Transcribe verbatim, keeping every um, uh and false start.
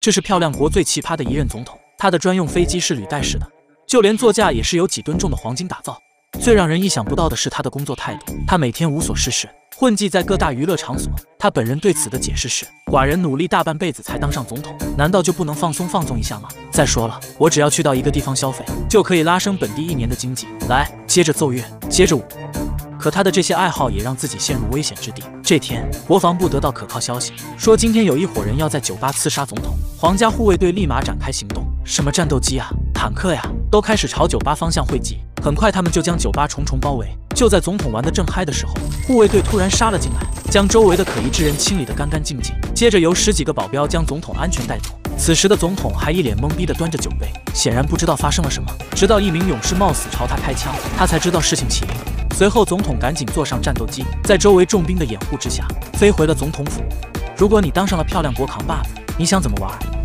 这是漂亮国最奇葩的一任总统，他的专用飞机是履带式的，就连座驾也是由几吨重的黄金打造。最让人意想不到的是他的工作态度，他每天无所事事，混迹在各大娱乐场所。他本人对此的解释是：寡人努力大半辈子才当上总统，难道就不能放松放纵一下吗？再说了，我只要去到一个地方消费，就可以拉升本地一年的经济。来，接着奏乐，接着舞。可他的这些爱好也让自己陷入危险之地。这天，国防部得到可靠消息，说今天有一伙人要在酒吧刺杀总统，皇家护卫队立马展开行动，什么战斗机啊、坦克呀，都开始朝酒吧方向汇集。很快，他们就将酒吧重重包围。就在总统玩得正嗨的时候，护卫队突然杀了进来，将周围的可疑之人清理得干干净净，接着由十几个保镖将总统安全带走。此时的总统还一脸懵逼地端着酒杯，显然不知道发生了什么。直到一名勇士冒死朝他开枪，他才知道事情起因。随后，总统赶紧坐上战斗机，在周围重兵的掩护之下，飞回了总统府。如果你当上了漂亮国扛把子，你想怎么玩？